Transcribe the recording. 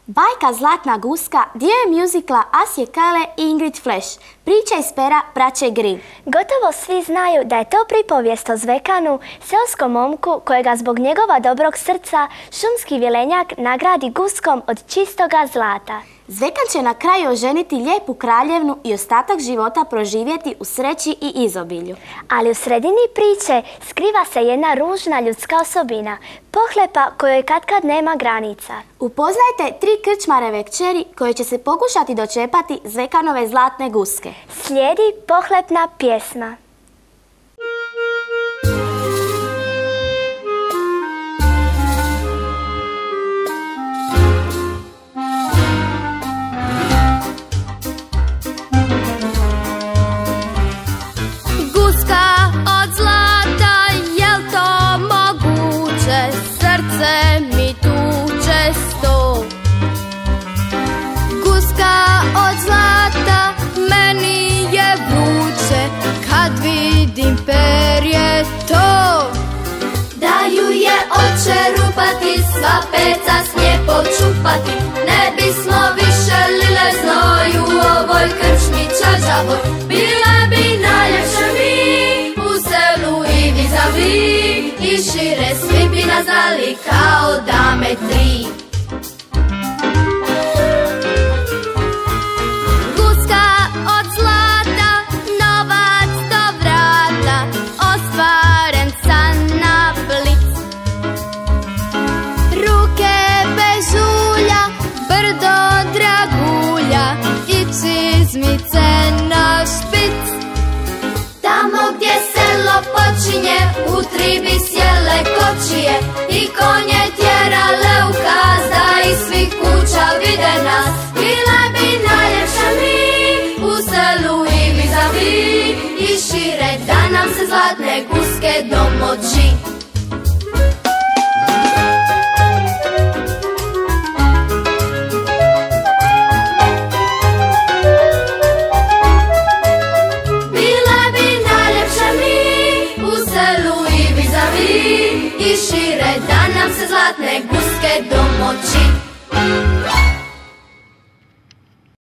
Bajka Zlatna guska dio je mjuzikla Asje Kale i Ingrid Flash, priča iz pera braće Grimm. Gotovo svi znaju da je to pripovijest o Zvekanu, seoskom momku kojega zbog njegova dobrog srca šumski vilenjak nagradi guskom od čistoga zlata. Zvekan će na kraju oženiti lijepu kraljevnu i ostatak života proživjeti u sreći i izobilju. Ali u sredini priče skriva se jedna ružna ljudska osobina, pohlepa kojoj katkad nema granica. Upoznajte 3 krčmareve kćeri koje će se pokušati dočepati Zvekanove zlatne guske. Slijedi pohlepna pjesma. Sva peca s nje počupati, ne bismo više lile znoj u ovoj krčmi čađavoj. Bile bi najljepše mi u selu i vizavi, i šire svi bi nas znali kao dame 3. Guska od zlata, novac do vrata, ostvaren san na blic. Cizmice na špic. Tamo gdje selo počinje, u 3 bi sjele kočije i konje tjerale u kaz, da iz svih kuća vide nas. Bile bi najljepše mi u selu i vizavi, i šire da nam se zlatne guske domoći. I šire da nam se zlatne guske domoći.